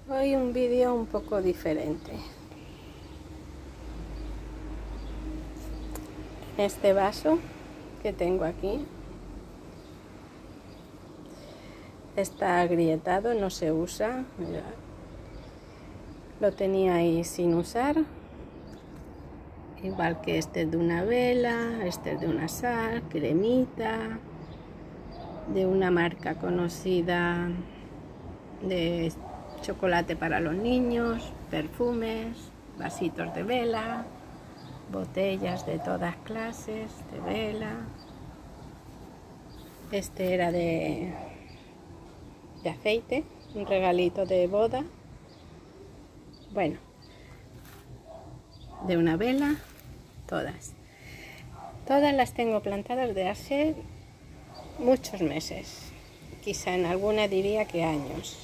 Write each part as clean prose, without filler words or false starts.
Hoy un vídeo un poco diferente. Este vaso que tengo aquí está agrietado, no se usa. Mirad. Lo tenía ahí sin usar. Igual que este es de una vela, este es de una sal, cremita, de una marca conocida de chocolate para los niños, perfumes, vasitos de vela, botellas de todas clases de vela. Este era de aceite, un regalito de boda. Bueno, de una vela, todas las tengo plantadas de hace muchos meses, quizá en alguna diría que años.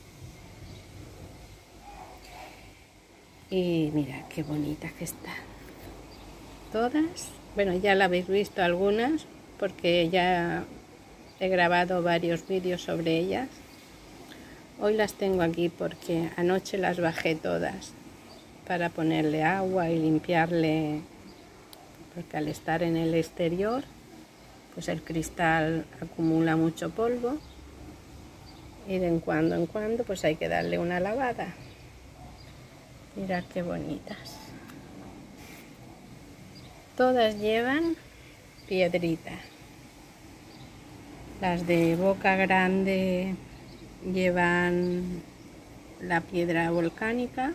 Y mira qué bonitas que están todas. Bueno, ya la habéis visto algunas porque ya he grabado varios vídeos sobre ellas. Hoy las tengo aquí porque anoche las bajé todas para ponerle agua y limpiarle, porque al estar en el exterior pues el cristal acumula mucho polvo y de en cuando pues hay que darle una lavada. Mirad qué bonitas. Todas llevan piedrita. Las de boca grande llevan la piedra volcánica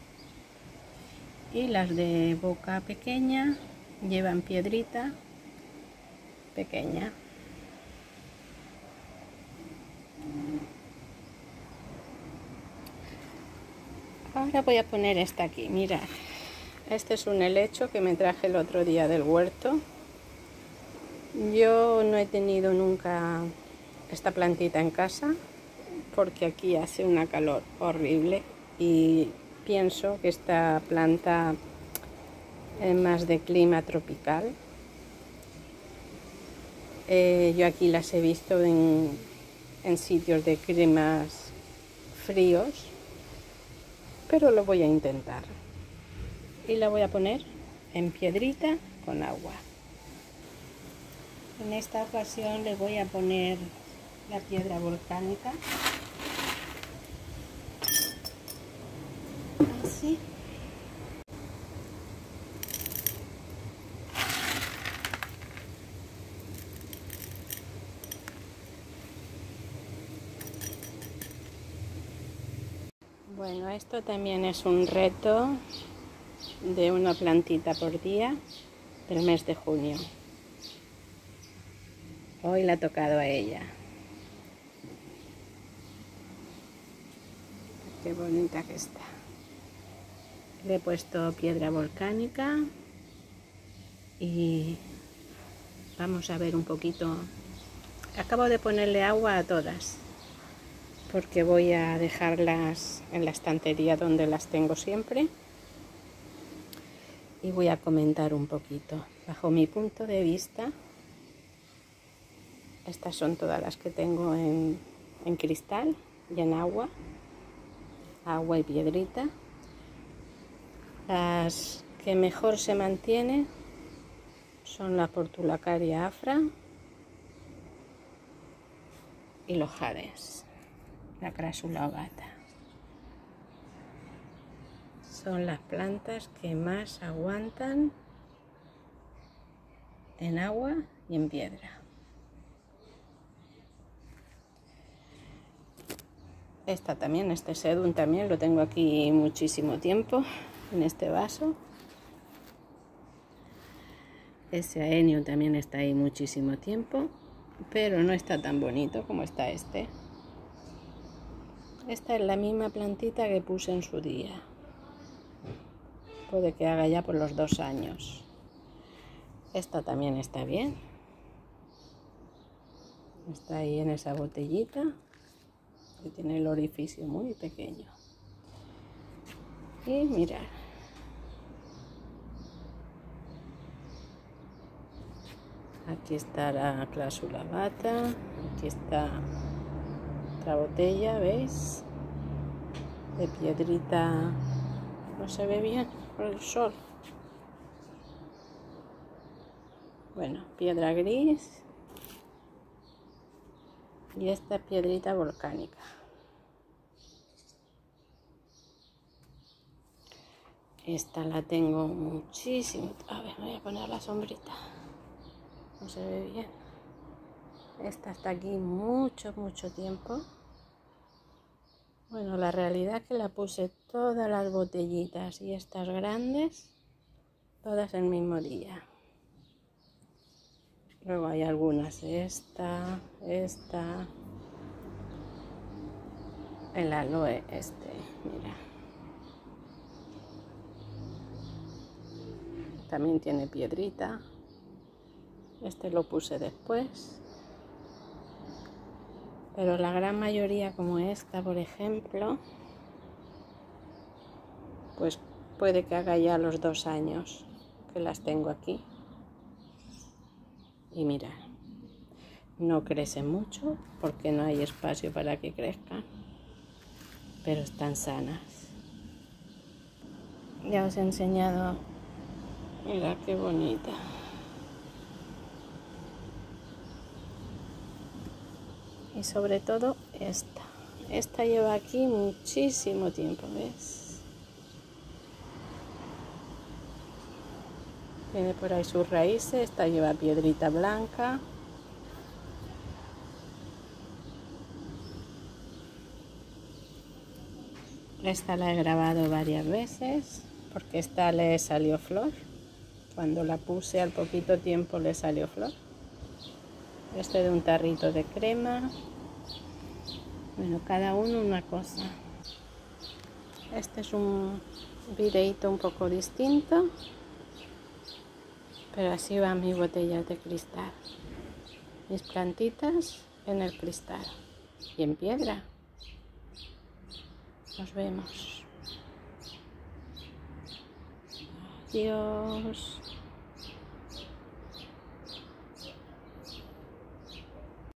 y las de boca pequeña llevan piedrita pequeña. Ahora voy a poner esta aquí, mirad. Este es un helecho que me traje el otro día del huerto. Yo no he tenido nunca esta plantita en casa porque aquí hace una calor horrible y pienso que esta planta es más de clima tropical. Yo aquí las he visto en sitios de climas fríos, pero lo voy a intentar y la voy a poner en piedrita con agua. En esta ocasión le voy a poner la piedra volcánica, así. Bueno, esto también es un reto de una plantita por día del mes de junio. Hoy le ha tocado a ella. Qué bonita que está. Le he puesto piedra volcánica y vamos a ver un poquito. Acabo de ponerle agua a todas porque voy a dejarlas en la estantería donde las tengo siempre y voy a comentar un poquito. Bajo mi punto de vista, estas son todas las que tengo en cristal y en agua y piedrita. Las que mejor se mantienen son la Portulacaria afra y los jades, la Crassula ovata. Son las plantas que más aguantan en agua y en piedra. Esta también, este sedum también lo tengo aquí muchísimo tiempo en este vaso. Ese aenio también está ahí muchísimo tiempo, pero no está tan bonito como está este. Esta es la misma plantita que puse en su día. Puede que haga ya por los 2 años. Esta también está bien. Está ahí en esa botellita que tiene el orificio muy pequeño. Y mirad. Aquí está la Crassula ovata. Aquí está otra botella, ¿veis? de piedrita, no se ve bien por el sol. Bueno, piedra gris y esta piedrita volcánica. Esta la tengo muchísimo. A ver, voy a poner la sombrita. No se ve bien. Esta está aquí mucho tiempo. Bueno, la realidad es que la puse todas las botellitas y estas grandes, todas el mismo día. Luego hay algunas, esta, el aloe mira. También tiene piedrita. Este lo puse después. Pero la gran mayoría, como esta, por ejemplo, pues puede que haga ya los 2 años que las tengo aquí. Y mira, no crecen mucho porque no hay espacio para que crezcan, pero están sanas. Ya os he enseñado, mira qué bonita. Y sobre todo esta lleva aquí muchísimo tiempo, ¿ves? Tiene por ahí sus raíces, esta lleva piedrita blanca. Esta la he grabado varias veces porque esta le salió flor. Cuando la puse al poquito tiempo le salió flor. Este de un tarrito de crema. Bueno, cada uno una cosa. Este es un videíto un poco distinto, pero así van mis botellas de cristal. Mis plantitas en el cristal y en piedra. Nos vemos. Adiós.